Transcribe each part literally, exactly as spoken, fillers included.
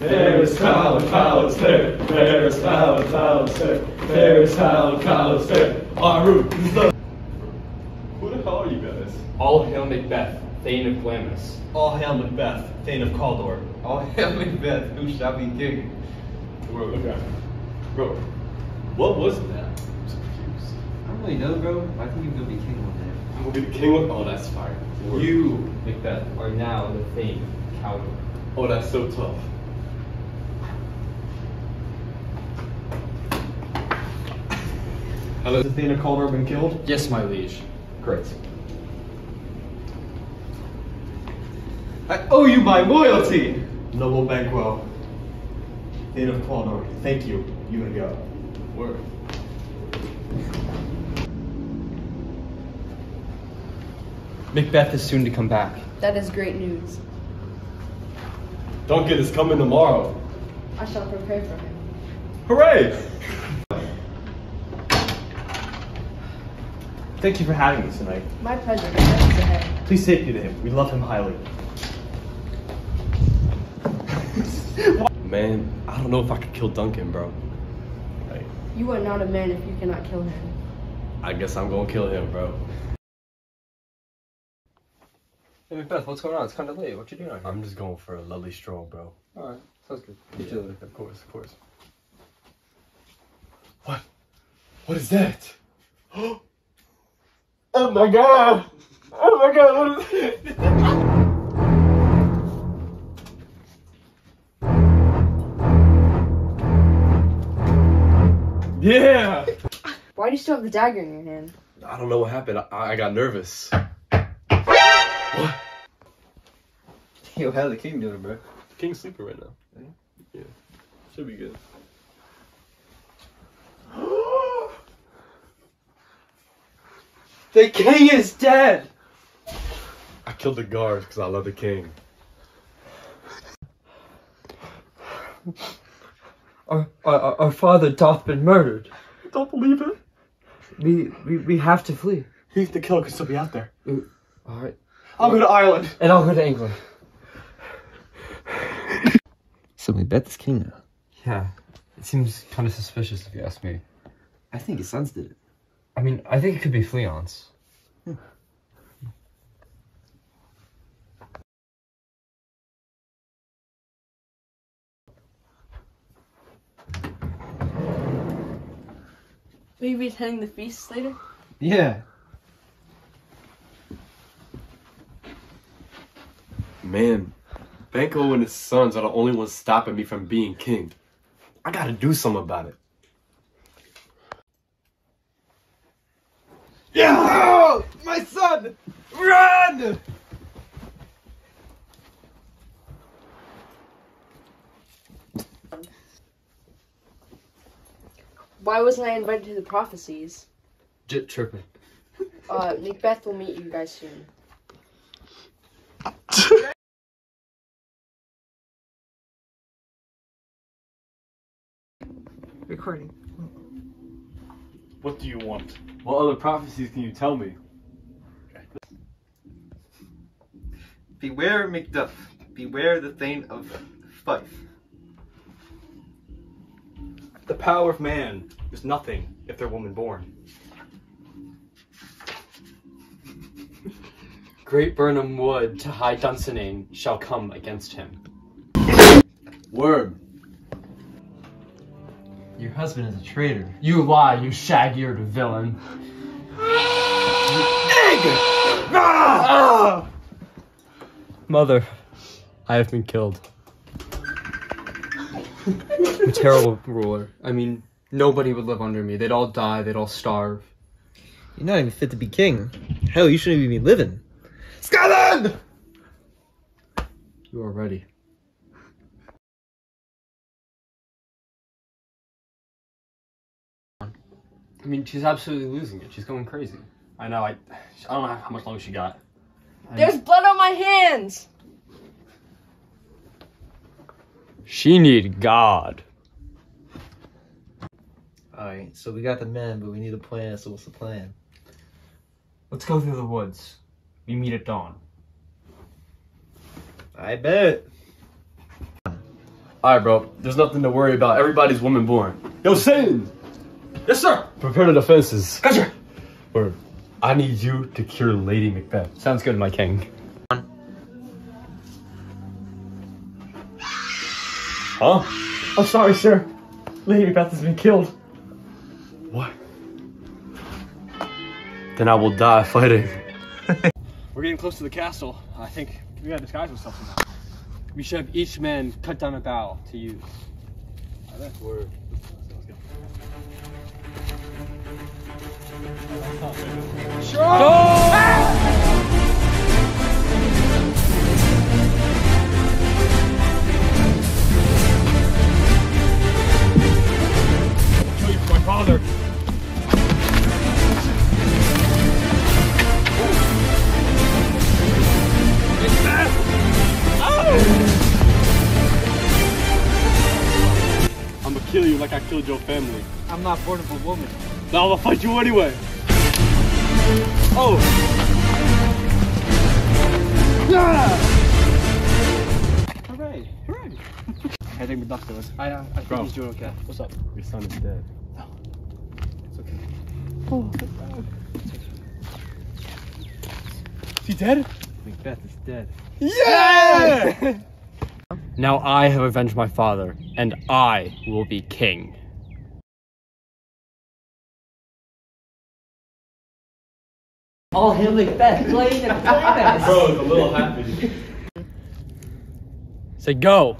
There's found clouds there. There's found clouds there. There's found clouds there. En route is the. Who the hell are you guys? All hail Macbeth, Thane of Glamis. All hail Macbeth, Thane of Cawdor. All hail Macbeth, who shall be king? Bro, look at me. Bro, what was that? I'm so confused. I don't really know, bro. I think you're gonna be king one day. I'm gonna be the king of. Oh, that's fire. You, Macbeth, are now the Thane of Cawdor. Oh, that's so tough. Has the Thane of Cawdor been killed? Yes, my liege. Great. I owe you my loyalty! Noble Banquo. Thane of Cawdor, thank you. You may go. Word. Macbeth is soon to come back. That is great news. Duncan is coming tomorrow. I shall prepare for him. Hooray! Thank you for having us tonight. My pleasure. Thanks ahead. Please take me to him. We love him highly. Man, I don't know if I could kill Duncan, bro. Like, You are not a man if you cannot kill him. I guess I'm gonna kill him, bro. Hey Macbeth, what's going on? It's kind of late. What you doing out here? I'm just going for a lovely stroll, bro. Alright, sounds good. Yeah, of course, of course. What? What is that? Oh my god! Oh my god, what is it? Yeah! Why do you still have the dagger in your hand? I don't know what happened. I, I got nervous. What? Yo, how the king doing, bro? The king's sleeping right now. Yeah. Should be good. The king is dead! I killed the guards because I love the king. Our, our, our father doth been murdered. I don't believe it. We, we, we have to flee. He's the killer can still be out there. Alright. I'll go to Ireland. And I'll go to England. So Macbeth is king now. Yeah, it seems kind of suspicious if you ask me. I think his sons did it. I mean, I think it could be Fleon's. Hmm. Will you be attending the feasts later? Yeah. Man, Banquo and his sons are the only ones stopping me from being king. I gotta do something about it. Yeah! Oh, my son! Run! Why wasn't I invited to the prophecies? Jit tripping. Uh, Macbeth will meet you guys soon. Recording. What do you want? What other prophecies can you tell me? Beware Macduff. Beware the Thane of Fife. The power of man is nothing if they're woman born. Great Burnham Wood to high Dunsinane shall come against him. Word. Your husband is a traitor. You lie, you shag-eared villain. Ah! Mother, I have been killed. I'm a terrible ruler. I mean, nobody would live under me. They'd all die, they'd all starve. You're not even fit to be king. Hell, you shouldn't even be living. Scotland! You are ready. I mean, she's absolutely losing it. She's going crazy. I know, I, I don't know how much longer she got. I There's blood on my hands! She need God. Alright, so we got the men, but we need a plan, so what's the plan? Let's go through the woods. We meet at dawn. I bet. Alright, bro. There's nothing to worry about. Everybody's woman born. Yo, Satan! Yes, sir. Prepare the defenses. Gotcha. Or, I need you to cure Lady Macbeth. Sounds good, my king. Huh? I'm sorry, sir. Lady Macbeth has been killed. What? Then I will die fighting. We're getting close to the castle. I think we gotta disguise ourselves somehow. We should have each man cut down a bough to use. That's word. Let's go. Sure. Ah! Kill you for my father. I'm gonna kill you like I killed your family. I'm not born of a woman. Now I'm gonna fight you anyway. Oh! Yeah! Hooray! Hooray! I think Macbeth's doing. I, uh, I think Bro. he's doing okay. What's up? Your son is dead. No. It's okay. Oh, Is he dead? Macbeth is dead. Yeah! Now I have avenged my father, and I will be king. All hail Macbeth, playing and playing. Bro, it's a little happy. Say go!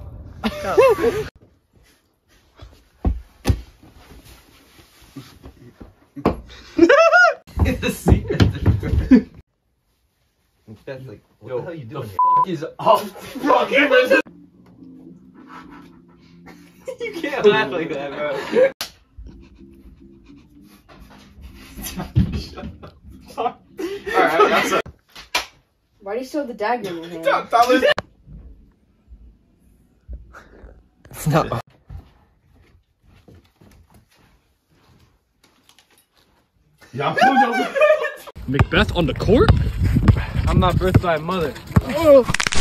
It's the secret. Macbeth, like, what Yo, the hell are you doing here? Fuck is up, bro? Give us. You can't laugh like that, bro. Alright, that's a. Why do you still have the dagger in your hand? That was. It's not. Yeah, I'm pulling over. Macbeth on the court? I'm not birthed by a mother. Oh.